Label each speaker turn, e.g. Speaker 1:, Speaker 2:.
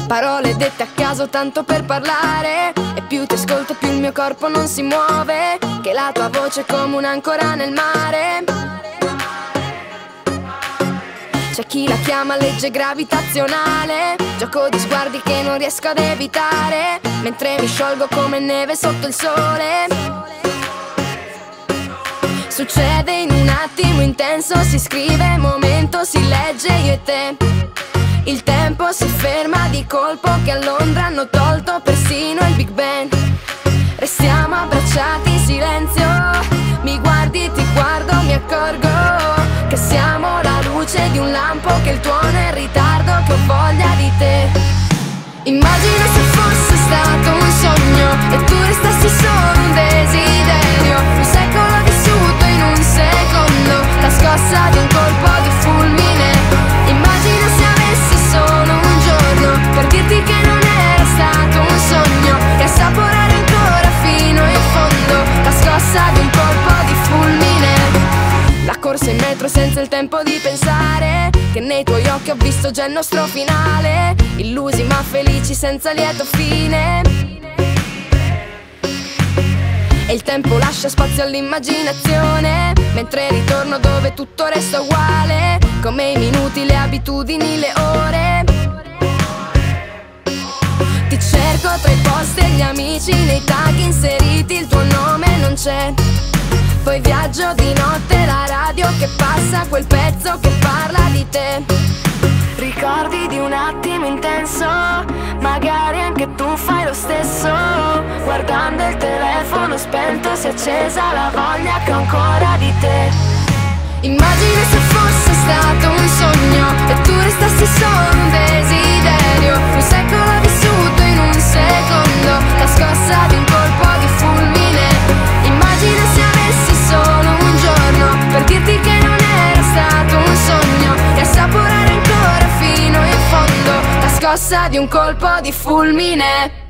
Speaker 1: Parole dette a caso tanto per parlare, e più ti ascolto più il mio corpo non si muove, che la tua voce è come un'ancora nel mare. C'è chi la chiama legge gravitazionale, gioco di sguardi che non riesco ad evitare, mentre mi sciolgo come neve sotto il sole. Succede in un attimo intenso, si scrive momento, si legge io e te. Il tempo si ferma di colpo, che a Londra hanno tolto persino il Big Ben. Restiamo abbracciati in silenzio, mi guardi, ti guardo, mi accorgo che siamo la luce di un lampo, che il tuono è in ritardo, che ho voglia di te. Immagina se fosse stato un sogno e tu restassi solo un desiderio, un secolo vissuto in un secondo, la scossa di un colpo di fulmine. Immagina se avessi solo un giorno per dirti che non era stato un sogno, e assaporare ancora fino in fondo la scossa di un colpo di fulmine. La corsa in metro senza il tempo di pensare, che nei tuoi occhi ho visto già il nostro finale, illusi ma felici senza lieto fine. E il tempo lascia spazio all'immaginazione, mentre ritorno dove tutto resta uguale, come i minuti, le abitudini, le ore. Ti cerco tra i post e gli amici, nei tag inseriti il tuo nome non c'è. Poi viaggio di notte, la radio che passa quel pezzo che parla di te. Ricordi di un attimo intenso, magari anche tu fai lo stesso. Guardando il telefono spento si è accesa la voglia che ho ancora di te. Immagina se fosse stato un sogno e tu restassi solo un desiderio, un secolo vissuto in un secondo, la scossa di un colpo di fulmine. Immagina se avessi solo un giorno per dirti che non era stato un sogno, e assaporare ancora fino in fondo la scossa di un colpo di fulmine.